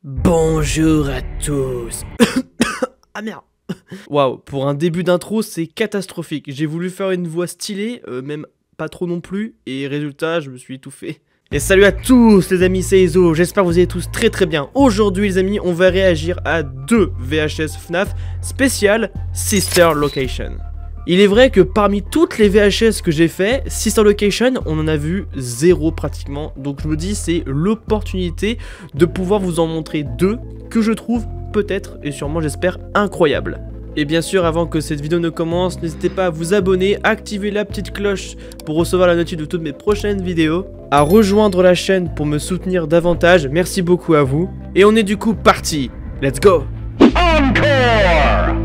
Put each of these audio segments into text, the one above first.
Bonjour à tous. Ah merde. Waouh, pour un début d'intro, c'est catastrophique. J'ai voulu faire une voix stylée, même pas trop non plus, et résultat, je me suis étouffé. Et salut à tous les amis, c'est Ezo, j'espère que vous allez tous très bien. Aujourd'hui les amis, on va réagir à deux VHS FNAF spécial Sister Location. Il est vrai que parmi toutes les VHS que j'ai fait, Sister Location, on en a vu zéro pratiquement. Donc je me dis c'est l'opportunité de pouvoir vous en montrer deux que je trouve peut-être et sûrement j'espère incroyables. Et bien sûr avant que cette vidéo ne commence, n'hésitez pas à vous abonner, activer la petite cloche pour recevoir la notification de toutes mes prochaines vidéos, à rejoindre la chaîne pour me soutenir davantage, merci beaucoup à vous. Et on est du coup parti, let's go! Encore!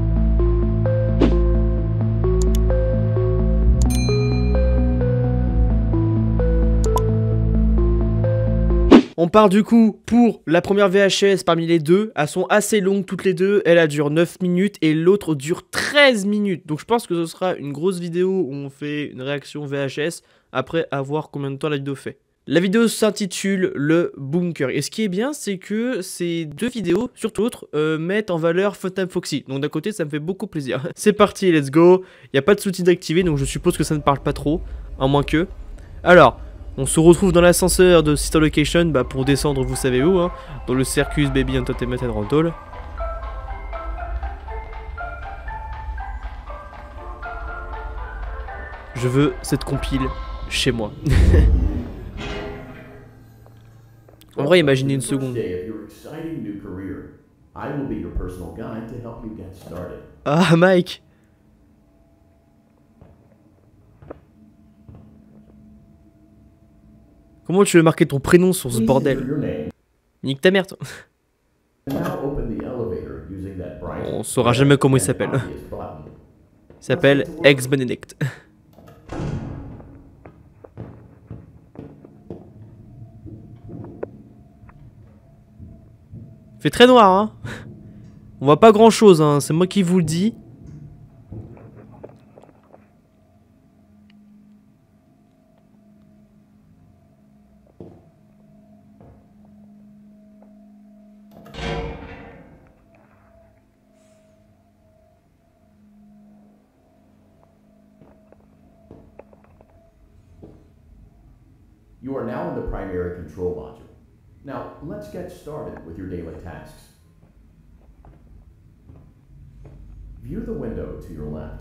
On part du coup pour la première VHS parmi les deux. Elles sont assez longues toutes les deux. Elle dure 9 minutes et l'autre dure 13 minutes. Donc je pense que ce sera une grosse vidéo où on fait une réaction VHS après à voir combien de temps la vidéo fait. La vidéo s'intitule Le Bunker. Et ce qui est bien, c'est que ces deux vidéos, surtout l'autre, mettent en valeur Funtime Foxy. Donc d'un côté, ça me fait beaucoup plaisir. C'est parti, let's go. Il n'y a pas de sous-titres activés, donc je suppose que ça ne parle pas trop. À moins que. Alors. On se retrouve dans l'ascenseur de Sister Location pour descendre vous savez où, hein, dans le Circus Baby Entertainment and Rental. Je veux cette compile chez moi. En vrai, imaginez une seconde. Ah, Mike! Comment tu veux marquer ton prénom sur ce bordel? Nique ta mère, toi. On saura jamais comment il s'appelle. Il s'appelle Ex-Benedict. Fait très noir, hein. On voit pas grand chose, hein. C'est moi qui vous le dis. You are now in the primary control module. Now, let's get started with your daily tasks. View the window to your left.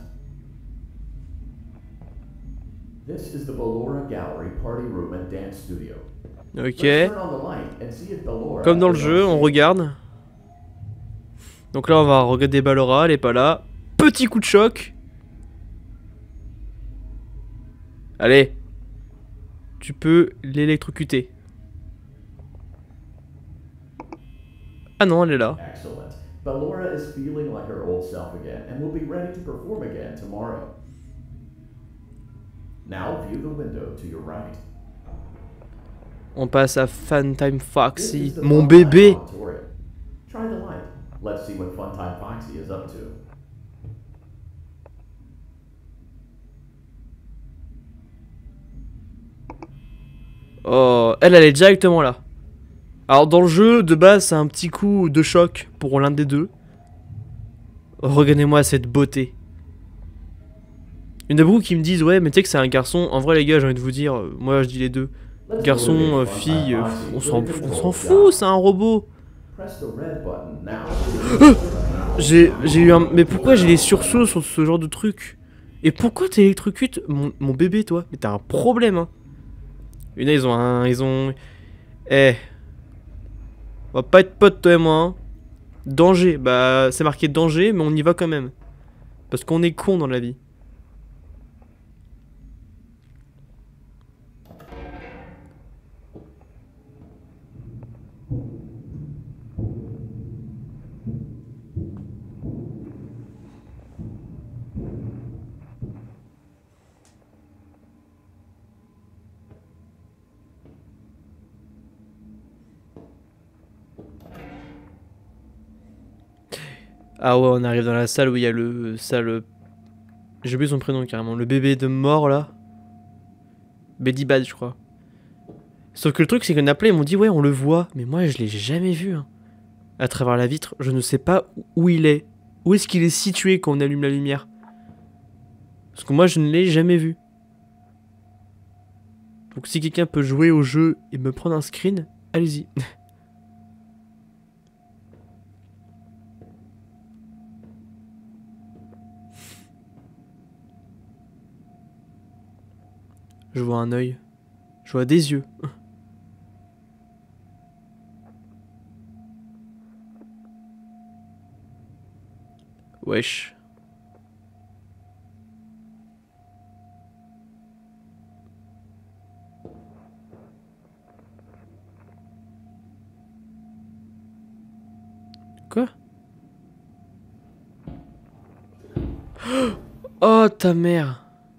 This is the Ballora Gallery Party Room and Dance Studio. Ok. Comme dans le jeu, on regarde. Donc là, on va regarder Ballora, elle est pas là. Petit coup de choc. Allez. Tu peux l'électrocuter. Ah non, elle est là. Ballora is feeling like her old self again and will be ready to perform again tomorrow. Now view the window to your right. On passe à Funtime Foxy, mon bébé. Try the light. Let's see what Funtime Foxy is up to. Oh, elle est directement là. Alors dans le jeu, de base, c'est un petit coup de choc pour l'un des deux. Regardez-moi cette beauté. Il y en a beaucoup qui me disent, ouais, mais tu sais que c'est un garçon. En vrai, les gars, j'ai envie de vous dire, moi je dis les deux. Garçon, fille, on s'en fout, c'est un robot. J'ai eu un... Mais pourquoi j'ai les sursauts sur ce genre de truc? Et pourquoi t'électrocutes mon bébé, toi? Mais t'as un problème, hein. Et là, ils ont... Eh. On va pas être potes, toi et moi, hein. Danger. Bah, c'est marqué danger, mais on y va quand même. Parce qu'on est con dans la vie. Ah ouais, on arrive dans la salle où il y a le... J'ai oublié son prénom carrément. Le bébé de mort là. Bedibad je crois. Sauf que le truc c'est qu'on a plein, ils m'ont dit ouais on le voit. Mais moi je l'ai jamais vu. Hein. À travers la vitre, je ne sais pas où il est. Où est-ce qu'il est situé quand on allume la lumière? Parce que moi, je ne l'ai jamais vu. Donc si quelqu'un peut jouer au jeu et me prendre un screen, allez-y. Je vois un œil. Je vois des yeux. Wesh. Quoi? Oh ta mère.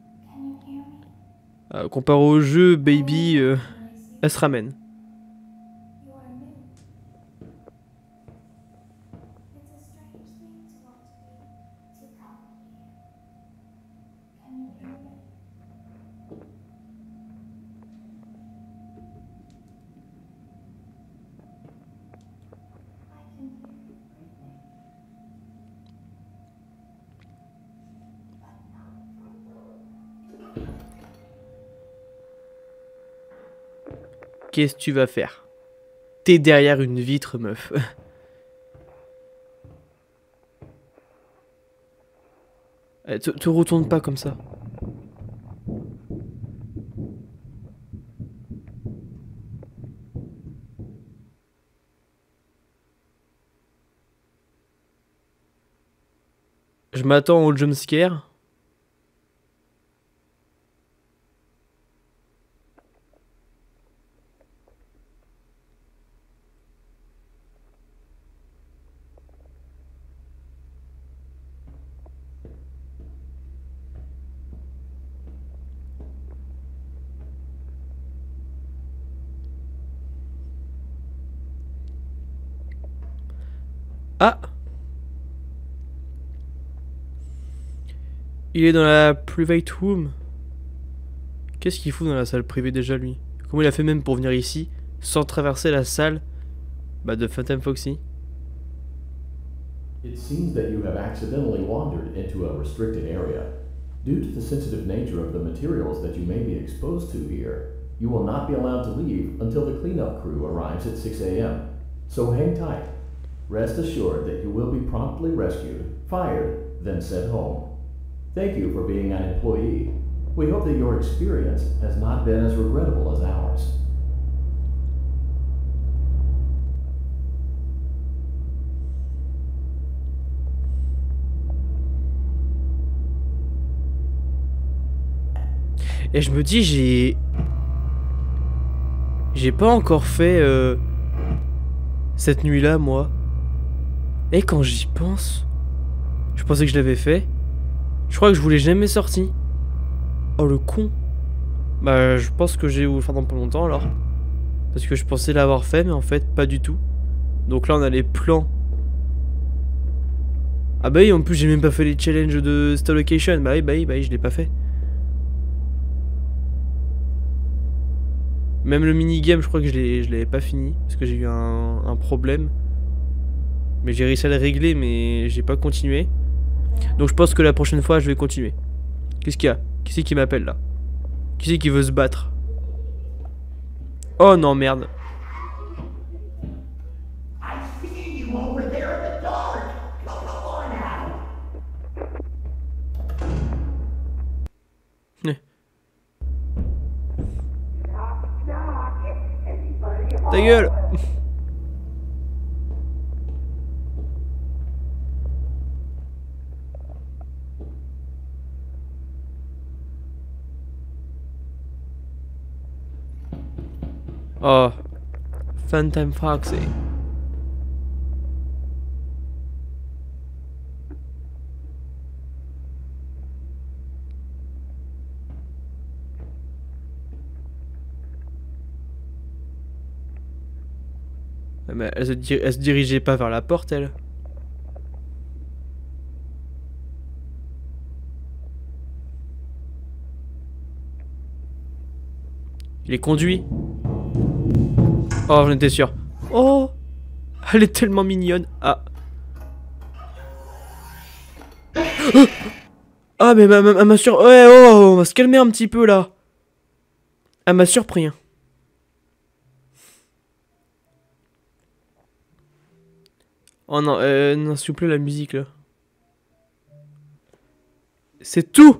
Comparé au jeu, baby, elle se ramène. Qu'est-ce que tu vas faire? T'es derrière une vitre, meuf. Te retourne pas comme ça. Je m'attends au jumpscare. Ah! Il est dans la private room. Qu'est-ce qu'il fout dans la salle privée déjà, lui? Comment il a fait même pour venir ici, sans traverser la salle de Phantom Foxy? It seems that you have accidentally wandered into a restricted area. Due to the sensitive nature of the materials that you may be exposed to here, you will not be allowed to leave until the cleanup crew arrives at 6 a.m. So hang tight. Rest assured that you will be promptly rescued, fired, then sent home. Thank you for being an employee. We hope that your experience has not been as regrettable as ours. Et je me dis, j'ai pas encore fait cette nuit-là, moi. Et quand j'y pense, je pensais que je l'avais fait. Je crois que je voulais jamais sorti. Oh le con. Bah je pense que j'ai voulu le faire dans pas longtemps alors. Parce que je pensais l'avoir fait mais en fait pas du tout. Donc là on a les plans. Ah bah oui en plus j'ai même pas fait les challenges de Star Location. Bah oui je l'ai pas fait. Même le minigame je crois que je l'avais pas fini. Parce que j'ai eu un problème. Mais j'ai réussi à le régler mais j'ai pas continué. Donc je pense que la prochaine fois je vais continuer. Qu'est-ce qu'il y a? Qui c'est qui m'appelle là? Qui c'est qui veut se battre? Oh non merde. Ta gueule. Oh, Phantom Foxy. Mais elle se dirigeait pas vers la porte, elle. Il est conduit. Oh, j'en étais sûr. Oh. Elle est tellement mignonne. Ah. Ah mais elle m'a sur... Ouais, oh, on va se calmer un petit peu là. Elle m'a surpris. Hein. Oh non, non s'il vous plaît la musique là. C'est tout.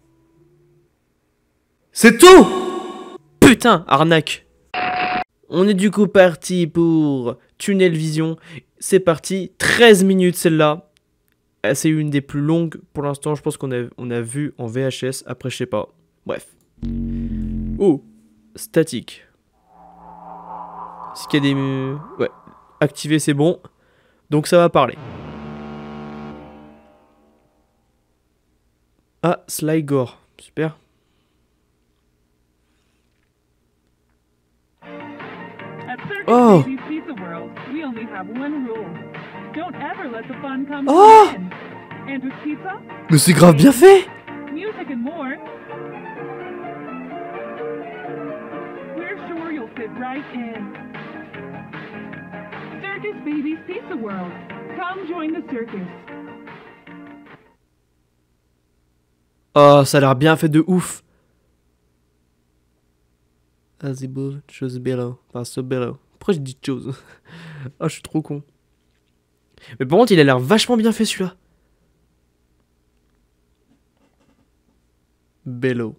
C'est tout. Putain, arnaque. On est du coup parti pour Tunnel Vision. C'est parti, 13 minutes celle-là. C'est une des plus longues pour l'instant. Je pense qu'on a vu en VHS. Après, je sais pas. Bref. Oh, statique. Est-ce qu'il y a des... Ouais, activé, c'est bon. Donc ça va parler. Ah, Sly Gore. Super. Oh. Oh. Mais c'est grave bien fait. Circus Baby's Pizza World. Come join the circus. Oh, ça a l'air bien fait de ouf. Azibo, chose bello. Enfin, so bello. Pourquoi je dis chose? Ah, je suis trop con. Mais par contre, il a l'air vachement bien fait celui-là. Bello.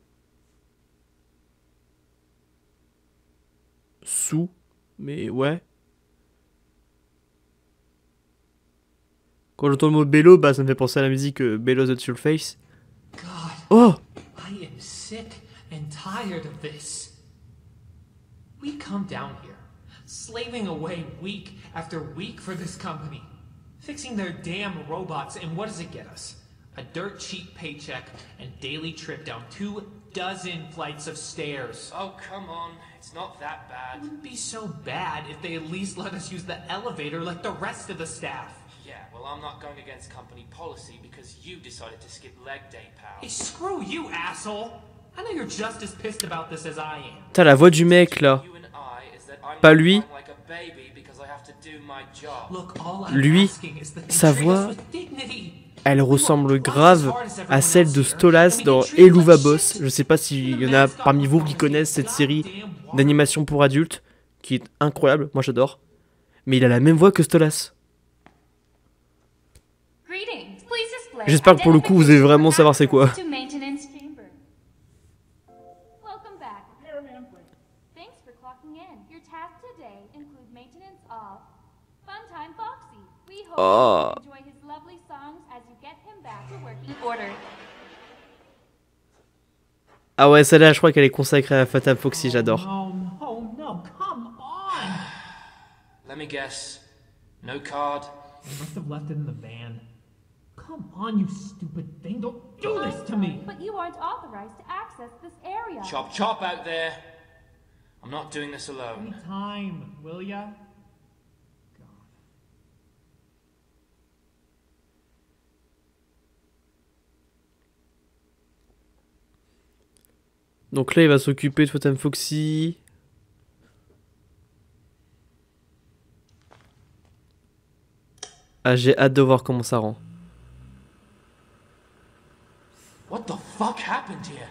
Sous. Mais ouais. Quand j'entends le mot bello, bah ça me fait penser à la musique Bello the Surface. Oh! I am sick and tired of this. We come down here, slaving away week after week for this company, fixing their damn robots, and what does it get us? A dirt cheap paycheck and daily trip down 24 flights of stairs. Oh, come on. It's not that bad. It wouldn't be so bad if they at least let us use the elevator like the rest of the staff. Yeah, well, I'm not going against company policy because you decided to skip leg day, pal. Hey, screw you, asshole! I know you're just as pissed about this as I am. T'as la voix du mec là. Pas lui. Lui, sa voix, elle ressemble grave à celle de Stolas dans Helluva Boss. Je sais pas s'il y en a parmi vous qui connaissent cette série d'animation pour adultes, qui est incroyable, moi j'adore. Mais il a la même voix que Stolas. J'espère que pour le coup vous allez vraiment savoir c'est quoi. Oh. Ah ouais, celle-là, je crois qu'elle est consacrée à Phantom Foxy, j'adore. Oh no, come on! Let me guess. No card. I must have left it in the van. Come on, you stupid thing! Don't do this to me! But you aren't authorized to access this area. Chop chop out there. I'm not doing this alone. Any time, will ya? Donc là, il va s'occuper de Phantom Foxy. Ah, j'ai hâte de voir comment ça rend. What the fuck happened here?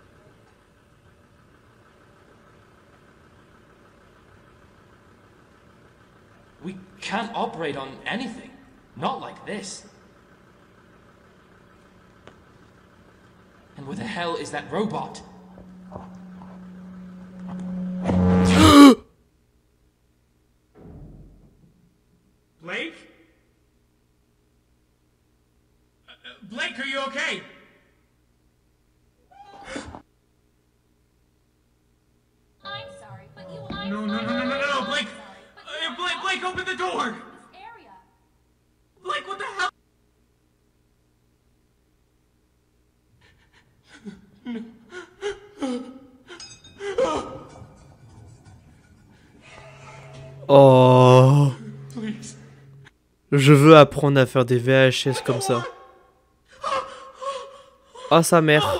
We can't operate on anything. Not like this. And where the hell is that robot? Blake? Blake, are you okay? I'm sorry, but you No, Blake! Blake, open the door! Blake, what the hell? Oh. Je veux apprendre à faire des VHS comme ça. Ah, sa mère.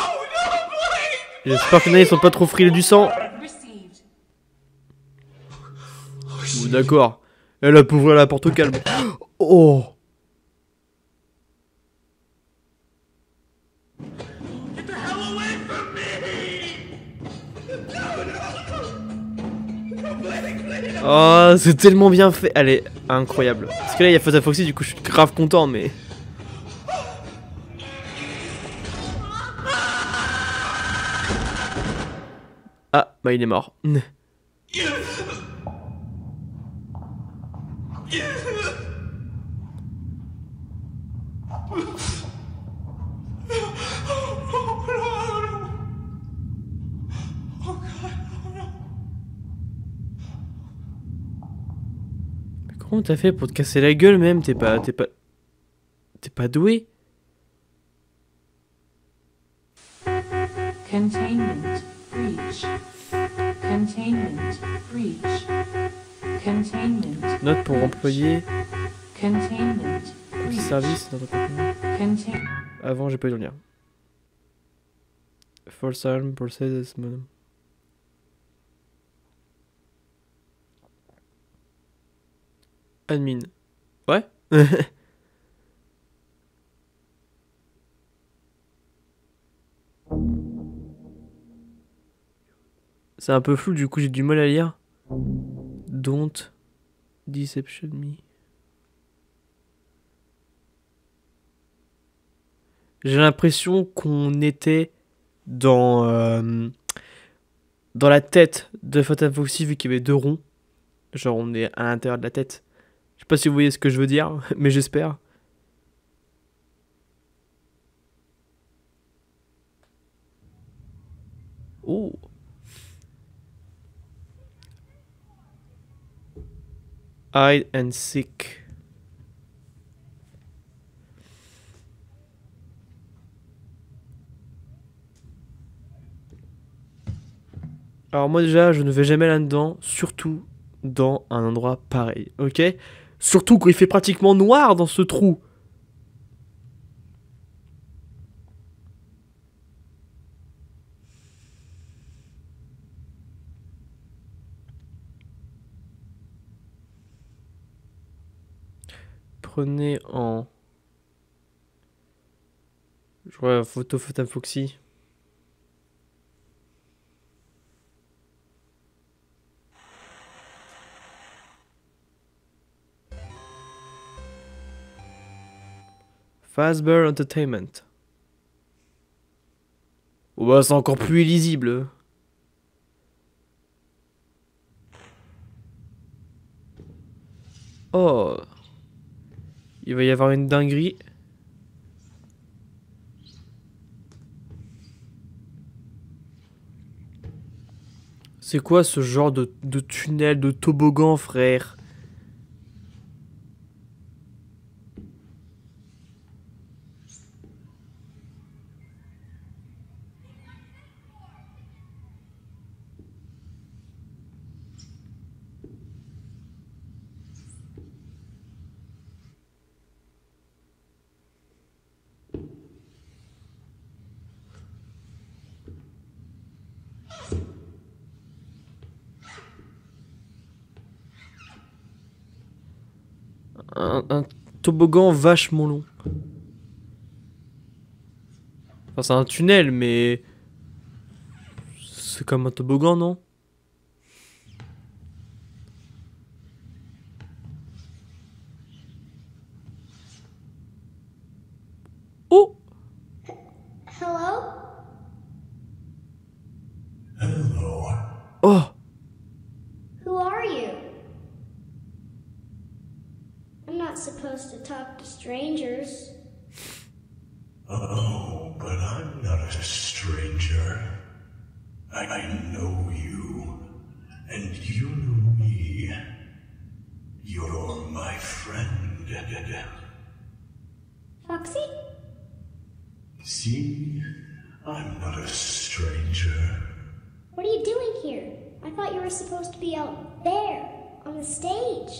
J'espère que là, ils sont pas trop frileux du sang. Ou d'accord. Elle a pu ouvrir la porte au calme. Oh. Oh, c'est tellement bien fait. Elle est incroyable. Parce que là, il y a Fatal Foxy, du coup, je suis grave content, mais... Ah, bah il est mort. Comment t'as fait pour te casser la gueule même? T'es pas doué? Containment breach. Containment breach. Containment. Note pour employé. Containment Petit breach. service dans votre Contain. Avant, j'ai pas eu le lien. False alarm process modem. Admin. Ouais. C'est un peu flou, du coup j'ai du mal à lire. Don't deception me. J'ai l'impression qu'on était dans la tête de Fatal Foxy vu qu'il y avait deux ronds. Genre on est à l'intérieur de la tête. Je sais pas si vous voyez ce que je veux dire, mais j'espère. Oh. Hide and seek. Alors moi déjà, je ne vais jamais là-dedans, surtout dans un endroit pareil, ok? Surtout quand il fait pratiquement noir dans ce trou. Prenez en... Je vois la photo Fatal Foxy. Fazbear Entertainment. Oh bah c'est encore plus illisible. Oh. Il va y avoir une dinguerie. C'est quoi ce genre de tunnel, de toboggan, frère? Un toboggan vachement long. Enfin, c'est un tunnel, mais... C'est comme un toboggan, non? Oh! Hello? Hello. Oh! Who are you? I'm not supposed to talk to strangers. Oh, but I'm not a stranger. I know you, and you know me. You're my friend. Foxy? See? I'm not a stranger. What are you doing here? I thought you were supposed to be out there, on the stage.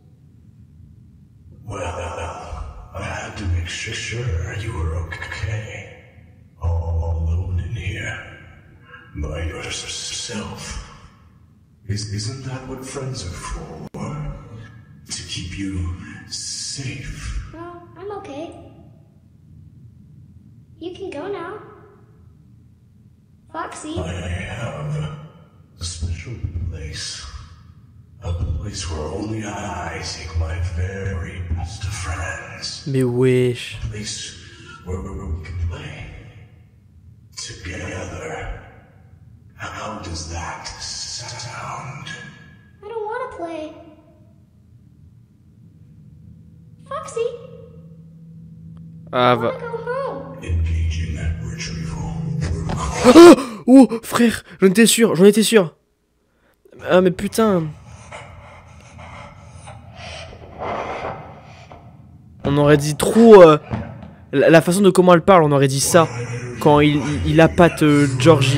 Well, I had to make sure you were okay. All alone in here. By yourself. Isn't that what friends are for? keep you safe. Well, I'm okay. You can go now. Foxy. I have a special place. A place where only I take my very best of friends. Mais wesh. A place where we can play together. How does that sound? I don't want to play. Foxy, Ah I va. want to go home. Engaging retrieval protocol. Oh frère, j'en étais sûr. Ah mais putain. On aurait dit trop... la façon de comment elle parle, on aurait dit ça. Quand il appâte Georgie.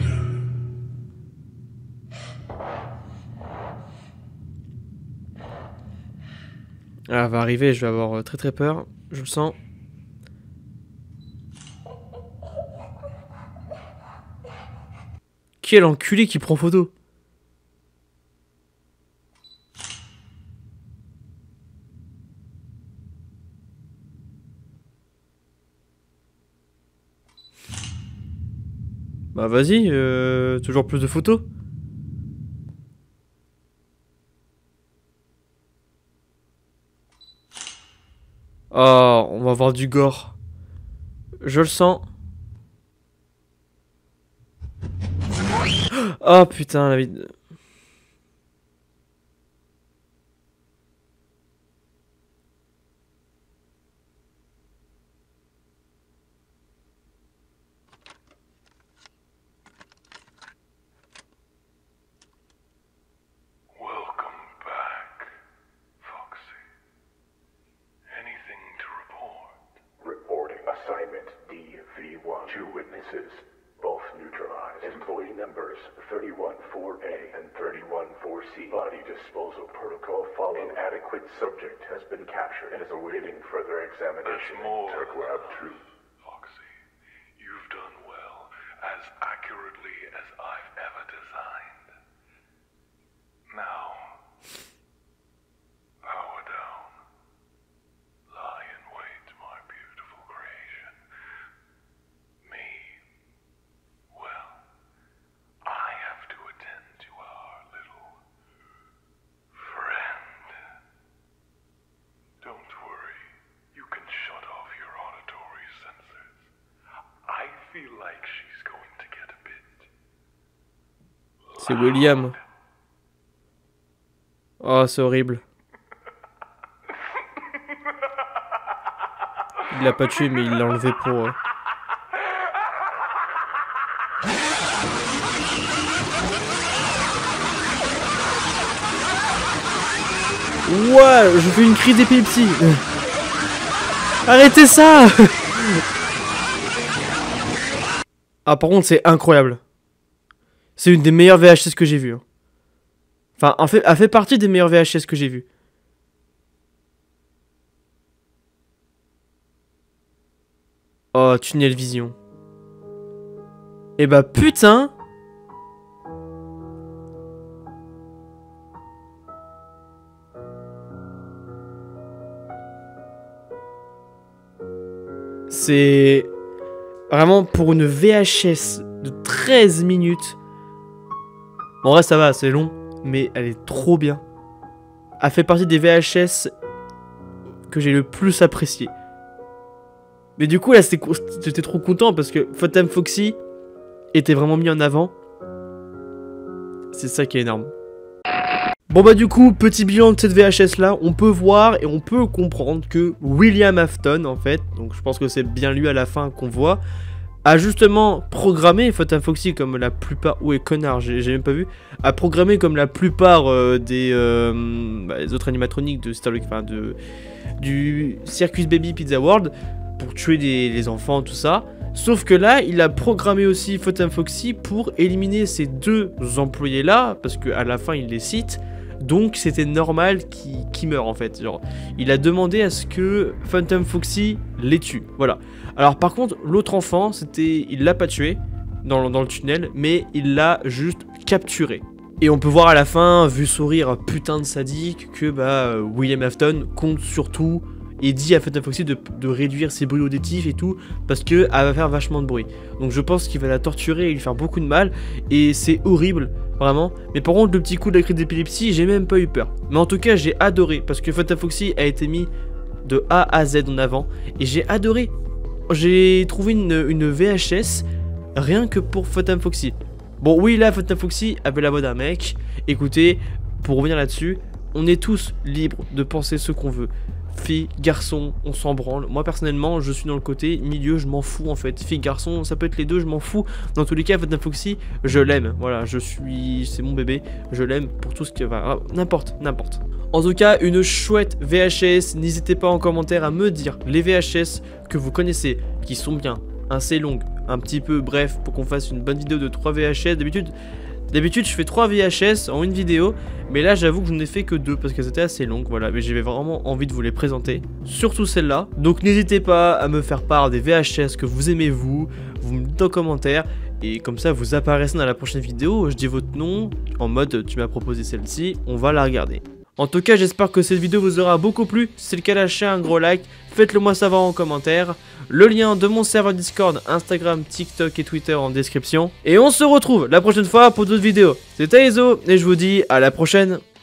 Ah, elle va arriver, je vais avoir très peur. Je le sens. Qui est l'enculé qui prend photo? Bah vas-y, toujours plus de photos. Oh, on va voir du gore. Je le sens. Oh putain, la vie de... Welcome back, Foxy. Anything to report? Reporting assignment DV1. 2 witnesses, both neutralized. Employee numbers 31-4A and 31-4C. Body disposal protocol followed. Inadequate subject has been captured and is awaiting further examination. That's more Tech Lab 2. Foxy, you've done well, as accurately as I've ever designed. Now, power down. Lie in wait, my beautiful creation. Me, well, I have to attend to our little friend. Don't worry, you can shut off your auditory sensors. I feel like she's going to get a bit. C'est William. Oh, c'est horrible. Il l'a pas tué, mais il l'a enlevé pour... Ouais, je fais une crise d'épilepsie. Arrêtez ça. Ah, par contre, c'est incroyable. C'est une des meilleures VHS que j'ai vues. Enfin, elle fait partie des meilleures VHS que j'ai vues. Oh, Tunnel Vision. Eh bah putain. C'est vraiment pour une VHS de 13 minutes. Bon, en vrai, ça va, c'est long, mais elle est trop bien. Elle fait partie des VHS que j'ai le plus apprécié. Mais du coup, là, j'étais trop content parce que Phantom Foxy était vraiment mis en avant. C'est ça qui est énorme. Bon bah du coup, petit bilan de cette VHS là, on peut voir et on peut comprendre que William Afton en fait, donc je pense que c'est bien lui à la fin qu'on voit, a justement programmé Phantom Foxy comme la plupart... Ouais connard, j'ai même pas vu. A programmé comme la plupart des autres animatroniques de Star Wars, enfin du Circus Baby Pizza World, pour tuer les enfants, tout ça. Sauf que là, il a programmé aussi Phantom Foxy pour éliminer ces deux employés là, parce qu'à la fin il les cite. Donc c'était normal qu'il meure en fait. Genre, il a demandé à ce que Phantom Foxy les tue. Voilà. Alors par contre, l'autre enfant, il l'a pas tué dans le tunnel, mais il l'a juste capturé. Et on peut voir à la fin, vu sourire putain de sadique, que William Afton compte surtout et dit à Phantom Foxy de réduire ses bruits auditifs et tout, parce qu'elle va faire vachement de bruit. Donc je pense qu'il va la torturer et lui faire beaucoup de mal, et c'est horrible, vraiment. Mais par contre, le petit coup de la crise d'épilepsie, j'ai même pas eu peur. Mais en tout cas, j'ai adoré, parce que Phantom Foxy a été mis de A à Z en avant, et j'ai adoré. J'ai trouvé une VHS rien que pour Phantom Foxy. Bon, oui, là, Phantom Foxy avait la voix d'un mec. Écoutez, pour revenir là-dessus, on est tous libres de penser ce qu'on veut. Filles, garçons, on s'en branle. Moi personnellement, je suis dans le côté milieu, je m'en fous en fait. Filles, garçons, ça peut être les deux, je m'en fous. Dans tous les cas, Phantom Foxy, je l'aime. Voilà, c'est mon bébé, je l'aime pour tout ce qui va. N'importe. En tout cas, une chouette VHS. N'hésitez pas en commentaire à me dire les VHS que vous connaissez, qui sont bien, assez longues, un petit peu bref, pour qu'on fasse une bonne vidéo de 3 VHS. D'habitude, je fais 3 VHS en une vidéo, mais là, j'avoue que je n'ai fait que 2 parce qu'elles étaient assez longues, voilà. Mais j'avais vraiment envie de vous les présenter, surtout celle-là. Donc, n'hésitez pas à me faire part des VHS que vous aimez, vous me dites en commentaire, et comme ça, vous apparaissez dans la prochaine vidéo. Je dis votre nom, en mode, tu m'as proposé celle-ci, on va la regarder. En tout cas, j'espère que cette vidéo vous aura beaucoup plu. Si c'est le cas, lâchez un gros like, faites-le moi savoir en commentaire. Le lien de mon serveur Discord, Instagram, TikTok et Twitter en description. Et on se retrouve la prochaine fois pour d'autres vidéos. C'était Ezo et je vous dis à la prochaine.